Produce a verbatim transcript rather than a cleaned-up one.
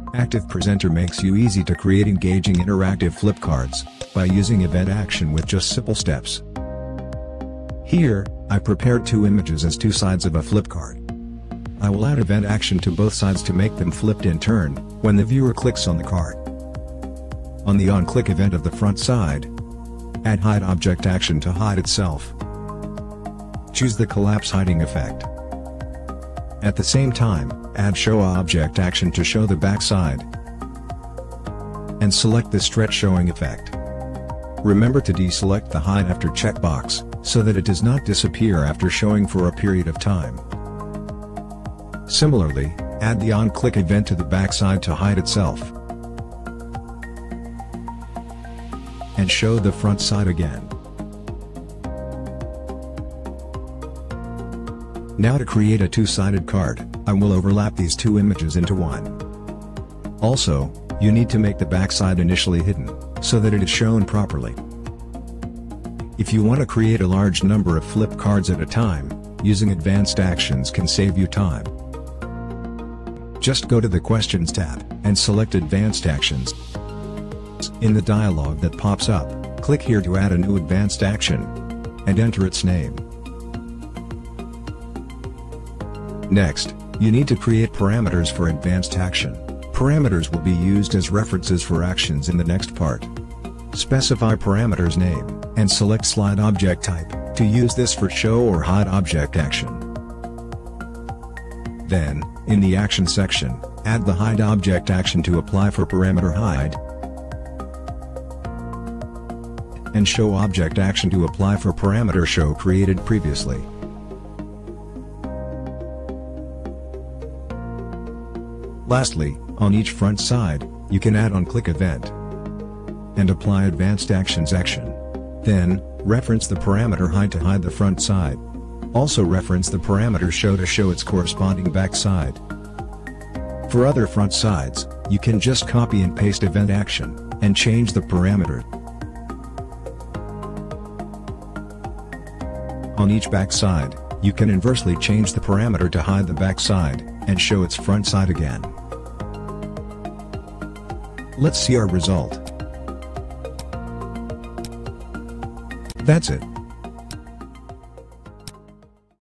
ActivePresenter makes you easy to create engaging interactive flip cards by using event action with just simple steps. Here, I prepared two images as two sides of a flip card. I will add event action to both sides to make them flipped in turn when the viewer clicks on the card. On the on-click event of the front side, add hide object action to hide itself. Choose the collapse hiding effect. At the same time, add show object action to show the back side. And select the stretch showing effect. Remember to deselect the hide after checkbox, so that it does not disappear after showing for a period of time. Similarly, add the on-click event to the backside to hide itself. And show the front side again. Now to create a two-sided card, I will overlap these two images into one. Also, you need to make the backside initially hidden, so that it is shown properly. If you want to create a large number of flip cards at a time, using advanced actions can save you time. Just go to the Questions tab, and select Advanced Actions. In the dialog that pops up, click here to add a new advanced action, and enter its name. Next, you need to create parameters for advanced action. Parameters will be used as references for actions in the next part. Specify parameters name, and select slide object type, to use this for show or hide object action. Then, in the action section, add the hide object action to apply for parameter hide, and show object action to apply for parameter show created previously. Lastly, on each front side, you can add on-click event and apply advanced actions action. Then, reference the parameter hide to hide the front side. Also reference the parameter show to show its corresponding back side. For other front sides, you can just copy and paste event action, and change the parameter. On each back side, you can inversely change the parameter to hide the back side, and show its front side again. Let's see our result. That's it.